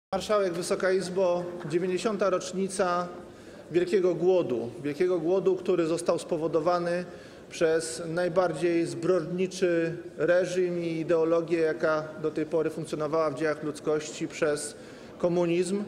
Marszałek, Wysoka Izbo, 90. rocznica Wielkiego Głodu, który został spowodowany przez najbardziej zbrodniczy reżim i ideologię, jaka do tej pory funkcjonowała w dziejach ludzkości, przez komunizm.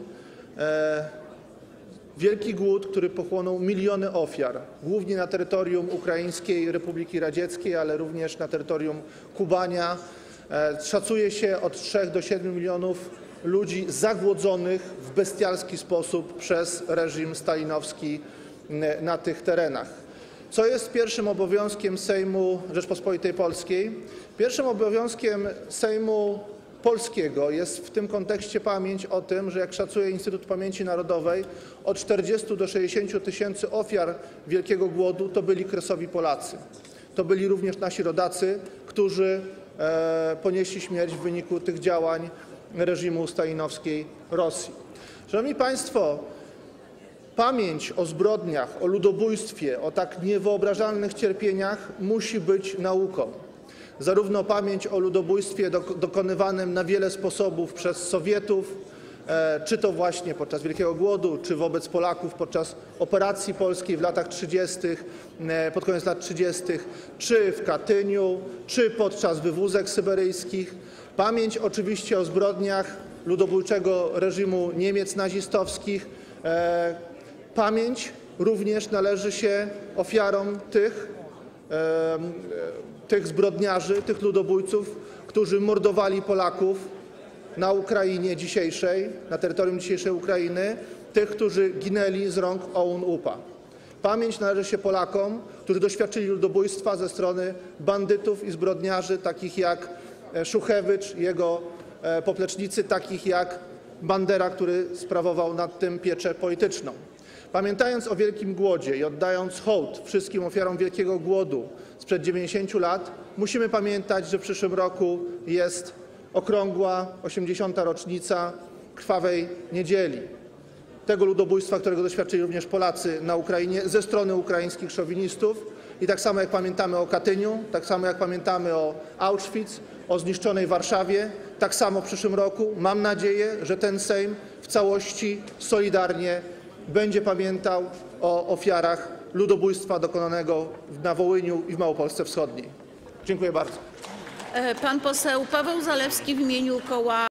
Wielki Głód, który pochłonął miliony ofiar, głównie na terytorium Ukraińskiej Republiki Radzieckiej, ale również na terytorium Kubania. Szacuje się od 3 do 7 milionów ludzi zagłodzonych w bestialski sposób przez reżim stalinowski na tych terenach. Co jest pierwszym obowiązkiem Sejmu Rzeczypospolitej Polskiej? Pierwszym obowiązkiem Sejmu polskiego jest w tym kontekście pamięć o tym, że jak szacuje Instytut Pamięci Narodowej, od 40 do 60 tysięcy ofiar Wielkiego Głodu to byli kresowi Polacy. To byli również nasi rodacy, którzy ponieśli śmierć w wyniku tych działań reżimu stalinowskiej Rosji. Szanowni Państwo, pamięć o zbrodniach, o ludobójstwie, o tak niewyobrażalnych cierpieniach musi być nauką. Zarówno pamięć o ludobójstwie dokonywanym na wiele sposobów przez Sowietów, czy to właśnie podczas Wielkiego Głodu, czy wobec Polaków podczas operacji polskiej w latach 30., pod koniec lat 30., czy w Katyniu, czy podczas wywózek syberyjskich. Pamięć oczywiście o zbrodniach ludobójczego reżimu Niemiec nazistowskich. Pamięć również należy się ofiarom tych zbrodniarzy, tych ludobójców, którzy mordowali Polaków na Ukrainie dzisiejszej, na terytorium dzisiejszej Ukrainy, tych, którzy ginęli z rąk OUN-UPA. Pamięć należy się Polakom, którzy doświadczyli ludobójstwa ze strony bandytów i zbrodniarzy takich jak Szuchewicz i jego poplecznicy, takich jak Bandera, który sprawował nad tym pieczę polityczną. Pamiętając o Wielkim Głodzie i oddając hołd wszystkim ofiarom Wielkiego Głodu sprzed 90 lat, musimy pamiętać, że w przyszłym roku jest okrągła 80. rocznica Krwawej Niedzieli. Tego ludobójstwa, którego doświadczyli również Polacy na Ukrainie ze strony ukraińskich szowinistów. I tak samo jak pamiętamy o Katyniu, tak samo jak pamiętamy o Auschwitz, o zniszczonej Warszawie, tak samo w przyszłym roku mam nadzieję, że ten Sejm w całości solidarnie będzie pamiętał o ofiarach ludobójstwa dokonanego na Wołyniu i w Małopolsce Wschodniej. Dziękuję bardzo. Pan poseł Paweł Zalewski w imieniu koła